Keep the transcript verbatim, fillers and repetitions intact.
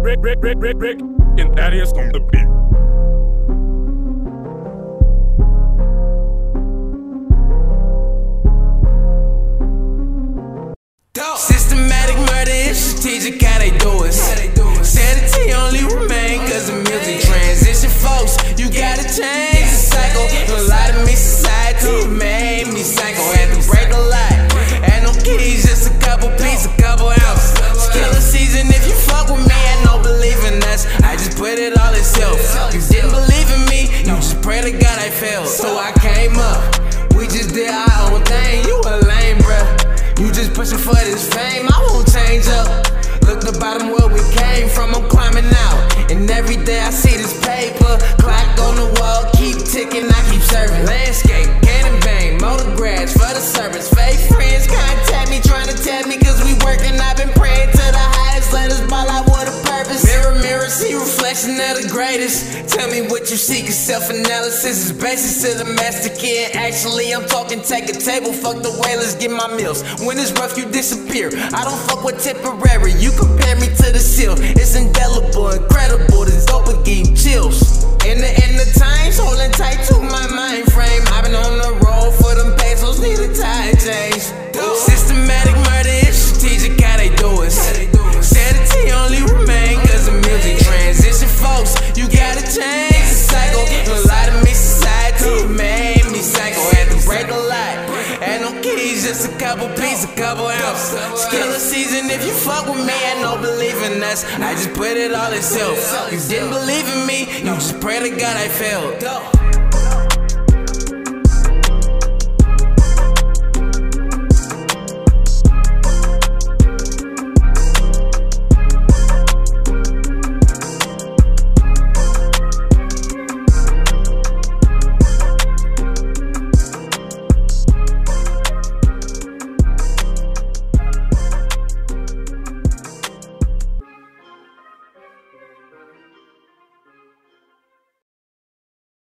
Rick, Rick, Rick, Rick, Rick, and that is on the beat. Systematic murder is strategic, how they do it. Sanity only remain cause the music transition. Folks, you gotta change the cycle. A lot of me society made me psycho. Had to break a lot. Had no keys, just a couple pieces, a couple ounces. Killer season, if you fuck with me, I don't believe in us. I just put it all in self. You didn't believe in me, you just pray to God I failed. So I came up, we just did our own thing. You a lame, bruh. You just pushing for this fame, I won't change up. Look the bottom where we came from, I'm climbing out. And every day I see this paper, clock on the wall, keep ticking, I keep serving. Landscape, cannon bang, motor grads for the service. Fake friends contact me, trying to tell me cause we working. I've been praying to the highest, let us ball out with a purpose. Mirror, mirror, see reflection of the greatest. Tell me what you see, cause self-analysis is basis to the master kid. Actually, I'm talking take a table, fuck the way, let's get my meals. When it's rough, you disappear. I don't fuck with temporary, you compare me to the seal. It's indelible, incredible, the dope will give you chills. In the end of times, holding tight to my mind frame. I've been on the road for them pesos, need a tide change. Systematic murder is strategic, how they do it. Sanity only remain cause the music transition. Folks, you gotta change the cycle. A lot of me society made me psycho. Had to break a lot. Had no keys, just a couple pieces, a couple ounces. Killer season, if you fuck with me, I don't believe in us. I just put it all in self. You didn't believe in me, you just pray to God I failed.